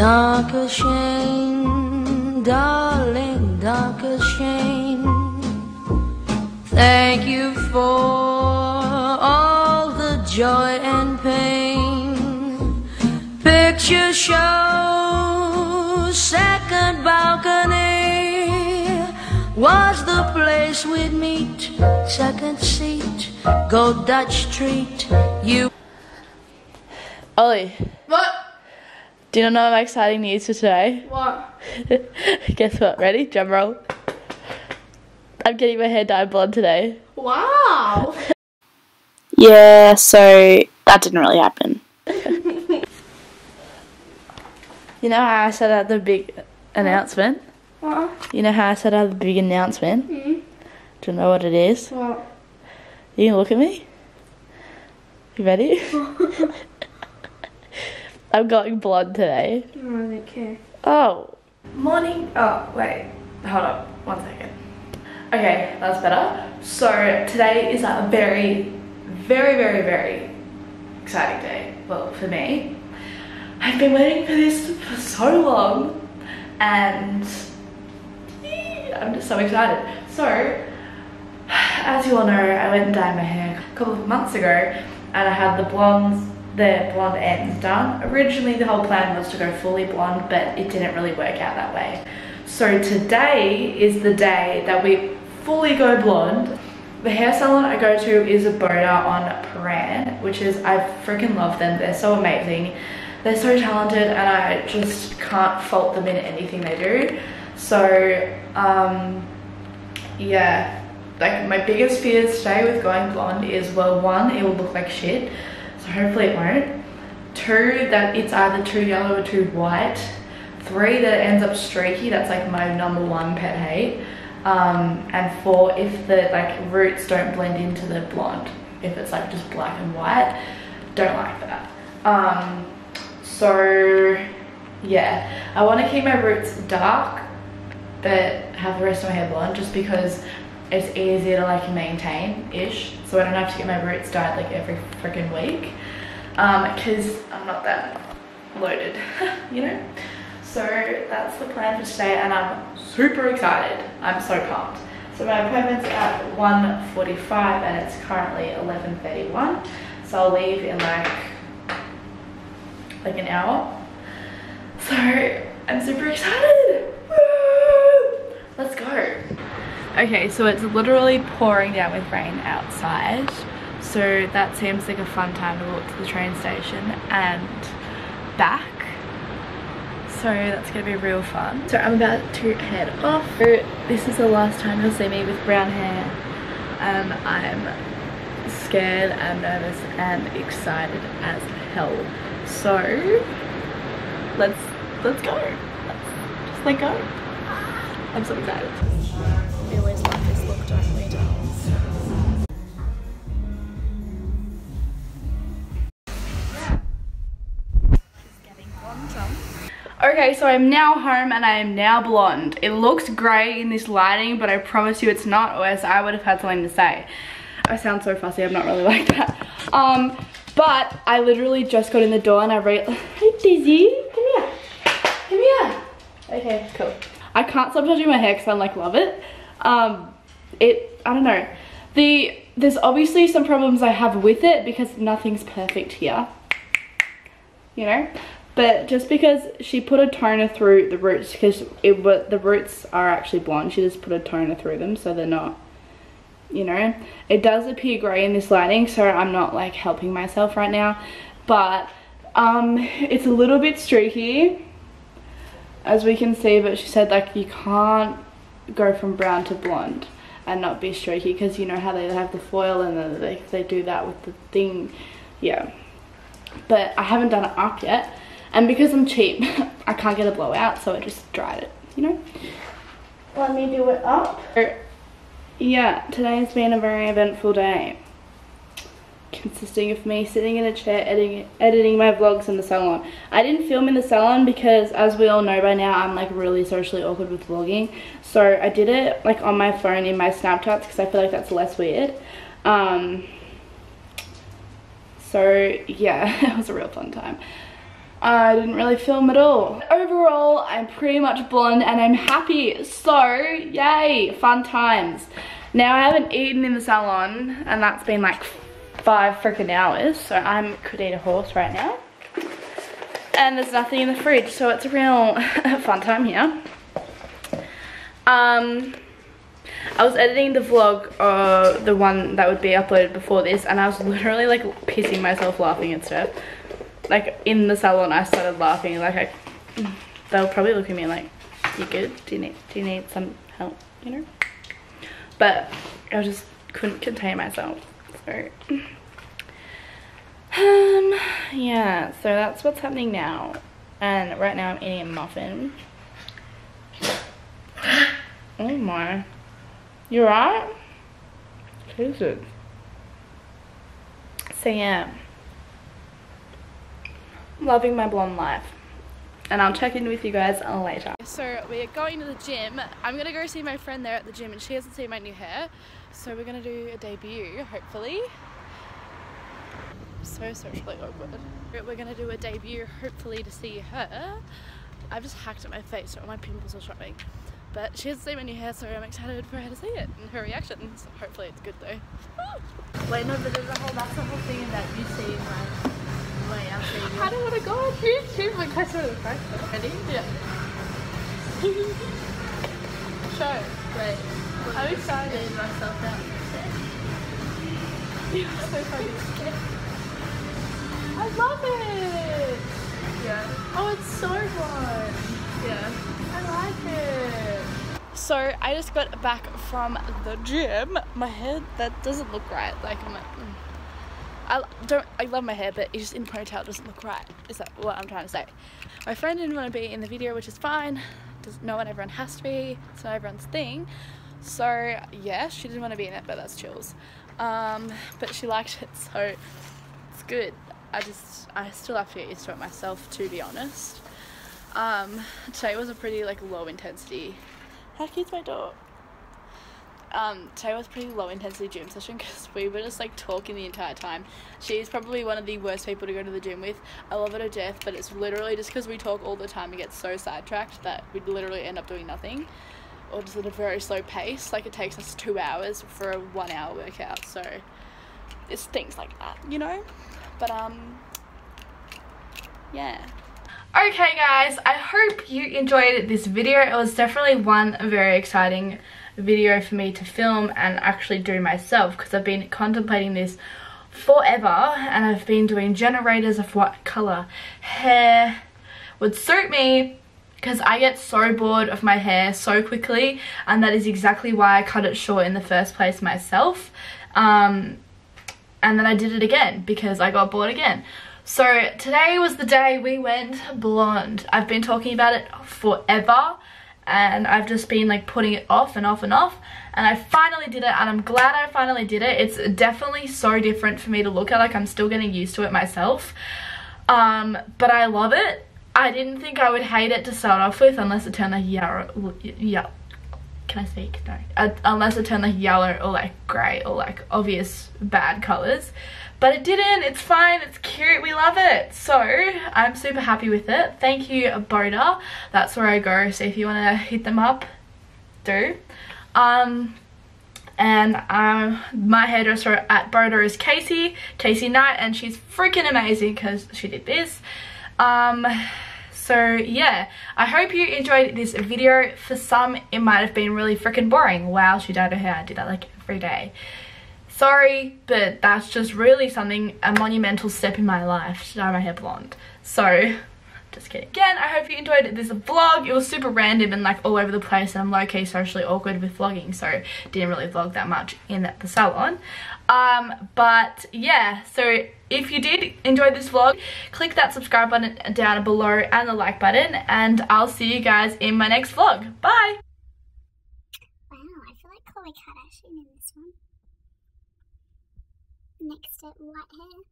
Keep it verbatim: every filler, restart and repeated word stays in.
Danke schön, darling, danke schön. Thank you for all the joy and pain. Picture show, second balcony was the place we'd meet. Second seat, go Dutch treat. You. Ollie. What? Do you know my exciting news for today? What? Guess what? Ready? Drum roll. I'm getting my hair dyed blonde today. Wow. Yeah, so that didn't really happen. You know how I said I had the big announcement? What? You know how I said I had the big announcement? Mm-hmm. Do you know what it is? What? You can look at me? You ready? I'm going blonde today. I don't care. Oh. Morning. Oh, wait. Hold up. One second. Okay, that's better. So today is a very, very, very, very exciting day. Well, for me. I've been waiting for this for so long and I'm just so excited. So, as you all know, I went and dyed my hair a couple of months ago and I had the blondes, the blonde ends done. Originally the whole plan was to go fully blonde, but it didn't really work out that way. So today is the day that we fully go blonde. The hair salon I go to is a Boda on Paran, which is, I freaking love them. They're so amazing. They're so talented and I just can't fault them in anything they do. So, um, yeah. Like my biggest fears today with going blonde is, well, one, it will look like shit. So hopefully it won't. Two, that it's either too yellow or too white. Three, that it ends up streaky. That's like my number one pet hate. Um, and four, if the like roots don't blend into the blonde. If it's like just black and white, don't like that. Um, so yeah, I want to keep my roots dark, but have the rest of my hair blonde just because it's easier to like maintain-ish. So I don't have to get my roots dyed like every freaking week. Um, cause I'm not that loaded, you know? So that's the plan for today and I'm super excited. I'm so pumped. So my appointment's at one forty-five and it's currently eleven thirty-one. So I'll leave in like, like an hour. So I'm super excited. Woo! Let's go. Okay, so it's literally pouring down with rain outside. So that seems like a fun time to walk to the train station and back. So that's gonna be real fun. So I'm about to head off. This is the last time you'll see me with brown hair. And I'm scared and nervous and excited as hell. So let's let's go. Let's just let go. I'm so excited. We always love this look, don't we, dolls? Okay, so I'm now home and I am now blonde. It looks grey in this lighting, but I promise you it's not, or else I would have had something to say. I sound so fussy, I'm not really like that. Um, but I literally just got in the door and I read, hey Dizzy, come here, come here. Okay, cool. I can't stop touching my hair because I like love it. Um, it, I don't know. The, there's obviously some problems I have with it because nothing's perfect here, you know? But just because she put a toner through the roots, because it the roots are actually blonde, she just put a toner through them so they're not, you know. It does appear grey in this lighting, so I'm not like helping myself right now. But um, it's a little bit streaky, as we can see, but she said like you can't go from brown to blonde and not be streaky because you know how they have the foil and the, they, they do that with the thing. Yeah. But I haven't done it up yet. And because I'm cheap, I can't get a blowout, so I just dried it, you know? Let me do it up. Yeah, today's been a very eventful day. Consisting of me sitting in a chair editing, editing my vlogs in the salon. I didn't film in the salon because, as we all know by now, I'm like really socially awkward with vlogging. So I did it like on my phone in my Snapchats because I feel like that's less weird. Um, so yeah, it was a real fun time. I didn't really film at all. Overall, I'm pretty much blonde and I'm happy. So, yay, fun times. Now I haven't eaten in the salon and that's been like five freaking hours. So I could eat a horse right now. And there's nothing in the fridge, so it's a real fun time here. Um, I was editing the vlog, uh, the one that would be uploaded before this, and I was literally like pissing myself laughing and stuff. Like in the salon, I started laughing. Like I, they'll probably look at me like, "You good? Do you need? Do you need some help? You know?" But I just couldn't contain myself. So, um, yeah. So that's what's happening now. And right now, I'm eating a muffin. Oh my! You alright? Jesus. So yeah. Loving my blonde life, and I'll check in with you guys later. So we're going to the gym. I'm gonna go see my friend there at the gym, and she hasn't seen my new hair, so we're gonna do a debut hopefully. So socially awkward. We're gonna do a debut hopefully to see her. I've just hacked at my face, so my pimples are showing, but she hasn't seen my new hair, so I'm excited for her to see it and her reaction. So hopefully it's good though. Wait, no, but there's a whole that's the whole thing that you see my. Wait, I'm saying I don't want to go on YouTube because of the pressure. Ready? Yeah. Show. Wait. I'm excited. Myself out. You're so funny. I love it. Yeah. Oh, it's so fun. Yeah. I like it. So I just got back from the gym. My hair that doesn't look right. Like I'm like. Mm. I don't, I love my hair, but it's just in the ponytail, it doesn't look right, is that what I'm trying to say. My friend didn't want to be in the video, which is fine. Does not everyone has to be, it's not everyone's thing. So yeah, she didn't want to be in it, but that's chills. Um, but she liked it, so it's good. I just, I still have to get used to it myself, to be honest. Um, today was a pretty like low intensity, how cute's my dog? Um, today was a pretty low intensity gym session because we were just like talking the entire time. She's probably one of the worst people to go to the gym with. I love her to death, but it's literally just because we talk all the time and get so sidetracked that we literally end up doing nothing, or just at a very slow pace. Like it takes us two hours for a one hour workout, so it's things like that, you know. But um yeah. Okay guys, I hope you enjoyed this video. It was definitely one very exciting video for me to film and actually do myself, because I've been contemplating this forever and I've been doing generators of what colour hair would suit me, because I get so bored of my hair so quickly, and that is exactly why I cut it short in the first place myself. Um, and then I did it again because I got bored again. So today was the day we went blonde. I've been talking about it forever and I've just been like putting it off and off and off, and I finally did it, and I'm glad I finally did it. It's definitely so different for me to look at, like I'm still getting used to it myself, um, but I love it. I didn't think I would hate it to start off with, unless it turned like yellow, yeah, can I speak? No, uh, unless it turned like yellow or like grey or like obvious bad colours. But it didn't. It's fine. It's cute. We love it. So I'm super happy with it. Thank you, Boda. That's where I go. So if you want to hit them up, do. Um, and um, my hairdresser at Boda is Casey, Casey Knight, and she's freaking amazing because she did this. Um, so yeah, I hope you enjoyed this video. For some, it might have been really freaking boring. Wow, she dyed her hair. I do that like every day. Sorry, but that's just really something, a monumental step in my life, to dye my hair blonde. So, just kidding. Again, I hope you enjoyed this vlog. It was super random and like all over the place, and I'm low-key socially awkward with vlogging, so didn't really vlog that much in the salon. Um, but yeah, so if you did enjoy this vlog, click that subscribe button down below and the like button, and I'll see you guys in my next vlog. Bye! Wow, I feel like Khloe Kardashian in this one. Next to white hair.